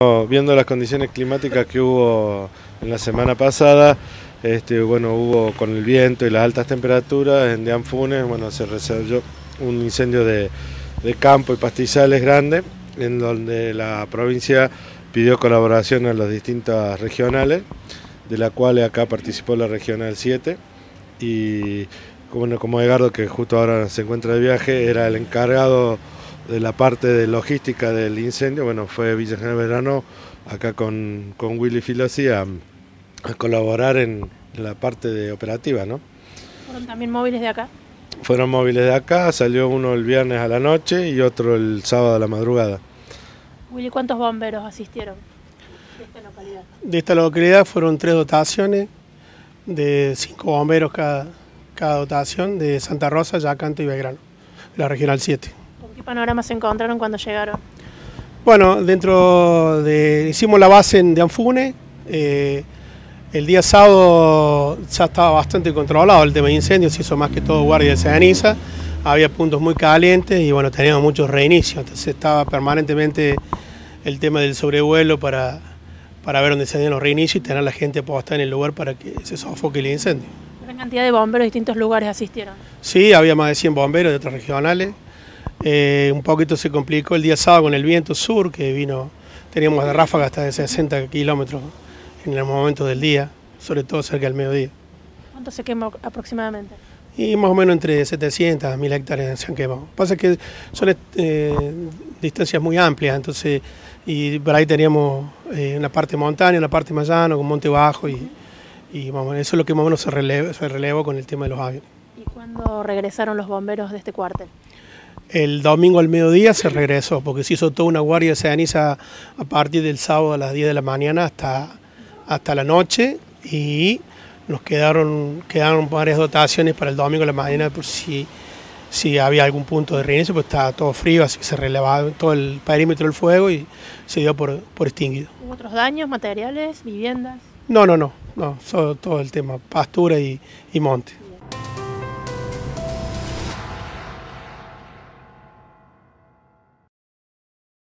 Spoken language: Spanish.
Viendo las condiciones climáticas que hubo en la semana pasada, hubo con el viento y las altas temperaturas en Dianfunes, se desarrolló un incendio de campo y pastizales grande, en donde la provincia pidió colaboración a las distintas regionales, de la cual acá participó la regional 7, y como Edgardo, que justo ahora se encuentra de viaje, era el encargado de la parte de logística del incendio, fue Villa General Belgrano acá con Willy Filosi a colaborar en la parte de operativa, ¿no? ¿Fueron también móviles de acá? Fueron móviles de acá, salió uno el viernes a la noche y otro el sábado a la madrugada. Willy, ¿cuántos bomberos asistieron de esta localidad? De esta localidad fueron 3 dotaciones, de 5 bomberos cada dotación, de Santa Rosa, Yacanto y Belgrano, la regional 7. ¿Con qué panorama se encontraron cuando llegaron? Bueno, hicimos la base en Dianfunes. El día sábado ya estaba bastante controlado el tema de incendios, se hizo más que todo guardia de ceniza, había puntos muy calientes y teníamos muchos reinicios, entonces estaba permanentemente el tema del sobrevuelo para ver dónde se hacían los reinicios y tener la gente postada en el lugar para que se sofoque el incendio. ¿Gran cantidad de bomberos de distintos lugares asistieron? Sí, había más de 100 bomberos de otras regionales. Un poquito se complicó el día sábado con el viento sur, teníamos de ráfaga hasta de 60 kilómetros en el momento del día, sobre todo cerca del mediodía. ¿Cuánto se quemó aproximadamente? Y más o menos entre 700 a 1000 hectáreas se han quemado. Pasa que son distancias muy amplias, entonces, y por ahí teníamos una parte montaña, una parte más llano, con monte bajo, y eso es lo que más o menos se relevó con el tema de los aviones. ¿Y cuándo regresaron los bomberos de este cuartel? El domingo al mediodía se regresó, porque se hizo toda una guardia de ceniza a partir del sábado a las 10 de la mañana hasta la noche, y nos quedaron varias dotaciones para el domingo a la mañana por si había algún punto de reinicio, pues estaba todo frío, así que se relevaba todo el perímetro del fuego y se dio por extinguido. ¿Hubo otros daños, materiales, viviendas? No, solo todo el tema pastura y monte.